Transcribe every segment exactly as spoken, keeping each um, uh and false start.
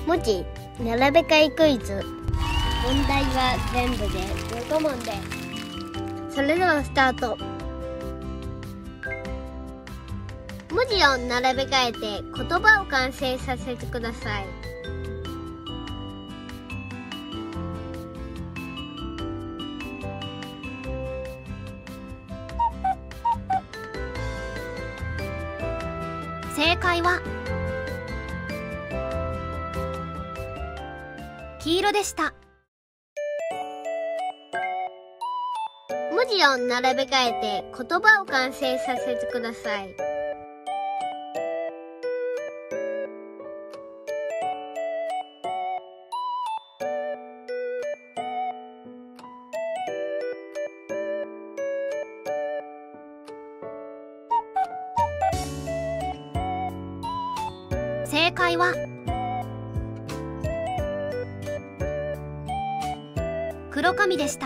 文字並べ替えクイズ。問題は全部でじゅうご問です。それではスタート。文字を並べ替えて言葉を完成させてください。 正解は黄色でした。 文字を並べ替えて言葉を完成させてください。 正解は黒髪でした。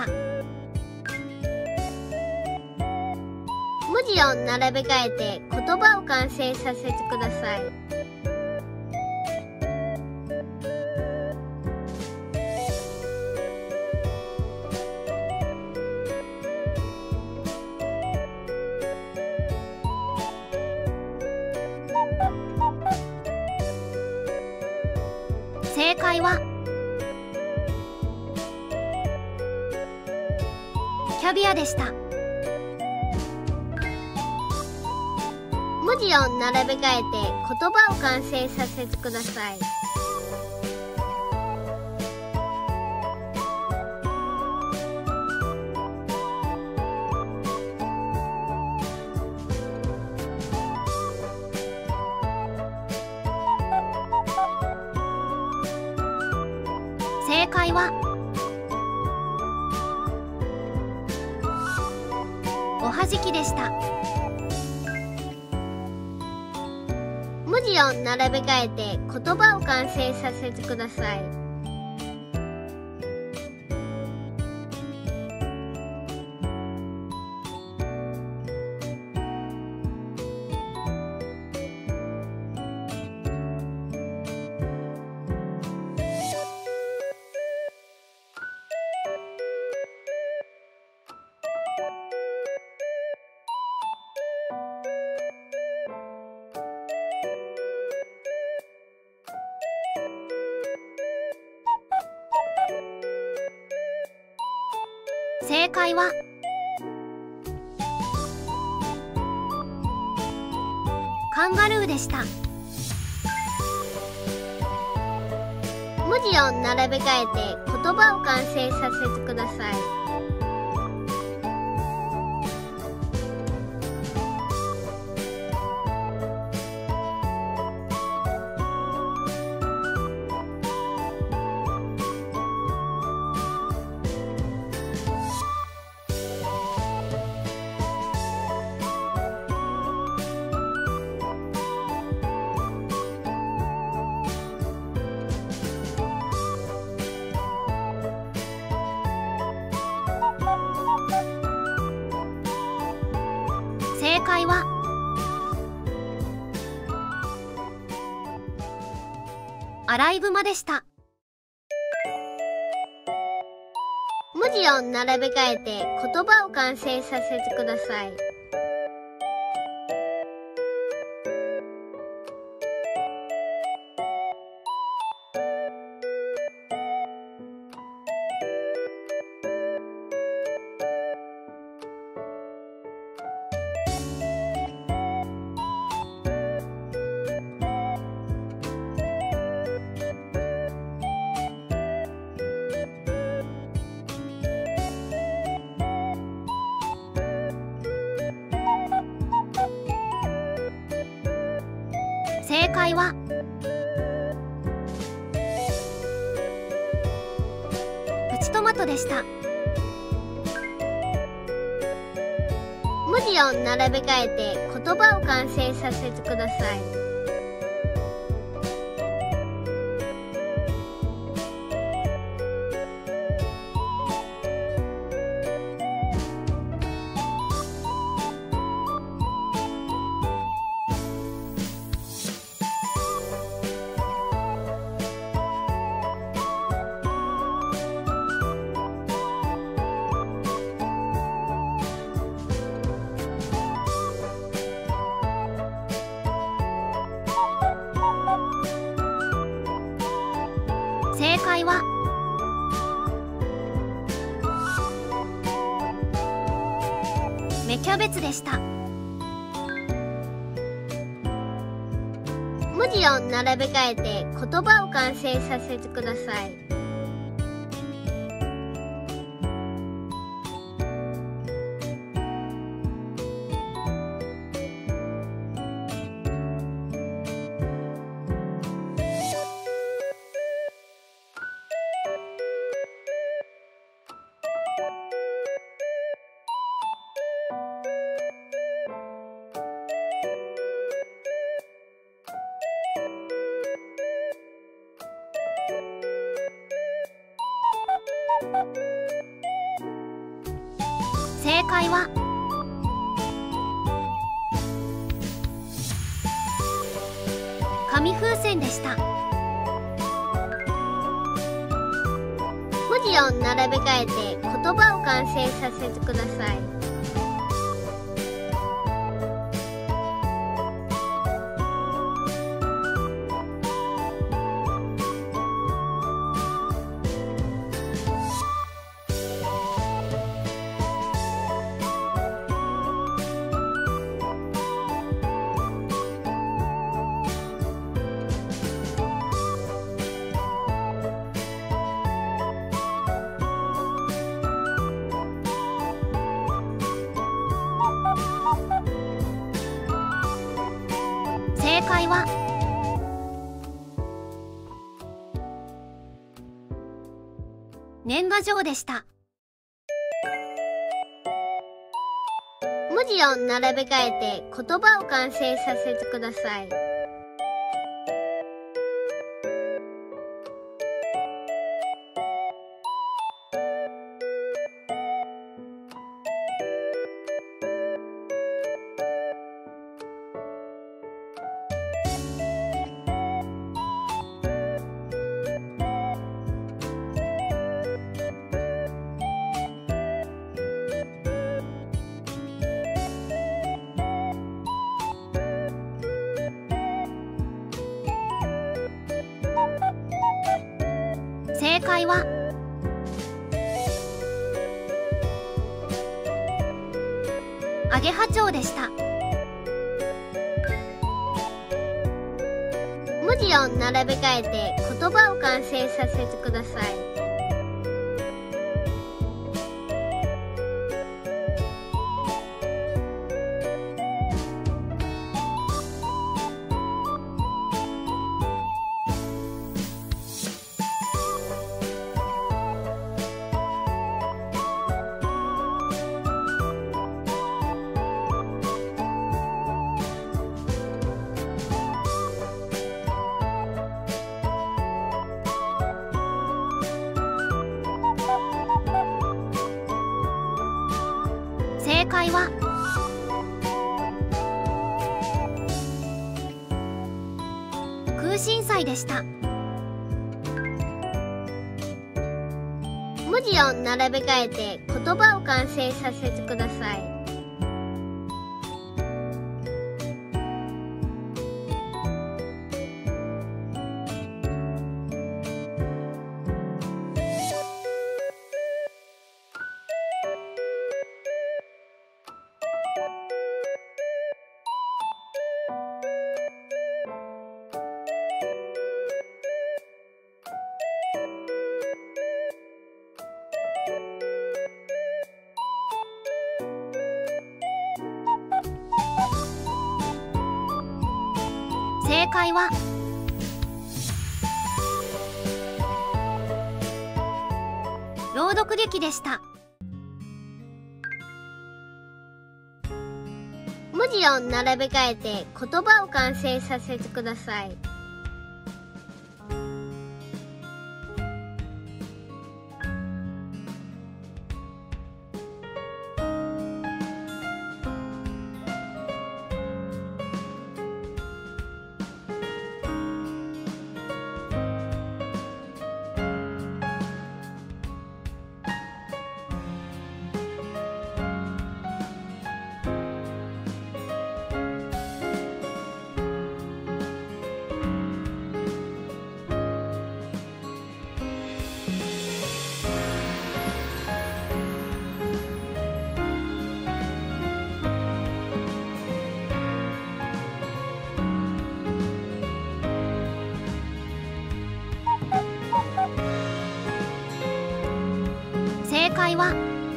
文字を並べ替えて言葉を完成させてください。 正解はキャビアでした。 文字を並べ替えて言葉を完成させてください。 正解はおはじきでした。 文字を並べ替えて言葉を完成させてください。 正解はカンガルーでした。 文字を並べ替えて言葉を完成させてください。 正解はアライグマでした。 文字を並べ替えて言葉を完成させてください。 正解はプチトマトでした。 文字を並べ替えて言葉を完成させてください。 正解は芽キャベツでした。 文字を並べ替えて言葉を完成させてください。 正解は紙風船でした。 文字を並べ替えて言葉を完成させてください。 正解は年賀状でした。 文字を並べ替えて言葉を完成させてください。 正解はアゲハチョウでした。 文字を並べ替えて言葉を完成させてください。 正解は空心菜でした。 文字を並べ替えて言葉を完成させてください。 正解は朗読劇でした。 文字を並べ替えて言葉を完成させてください。 解は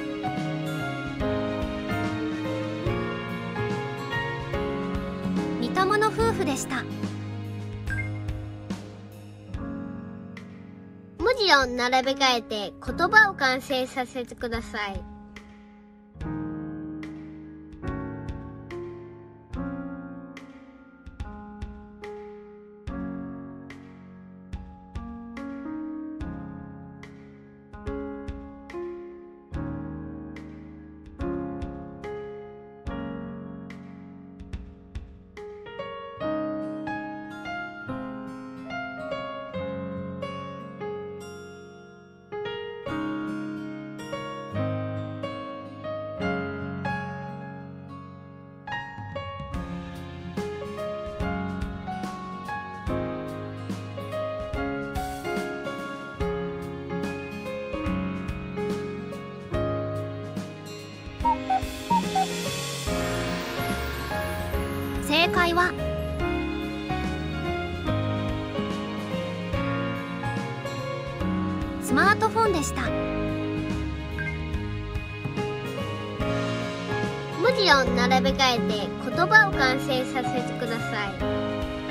似た者夫婦でした。 文字を並べ替えて言葉を完成させてください。 正解はスマートフォンでした。 文字を並べ替えて言葉を完成させてください。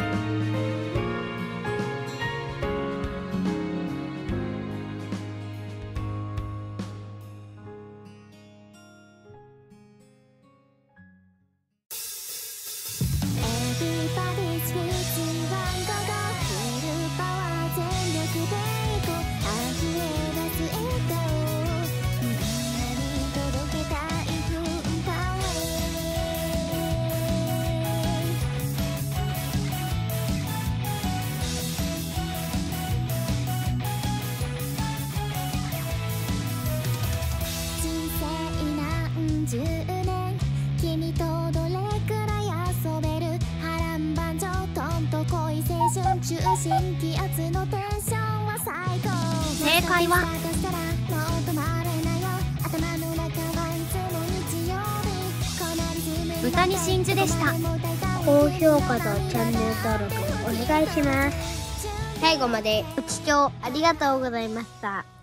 正解は豚に真珠でした。 高評価とチャンネル登録お願いします。最後までご視聴ありがとうございました。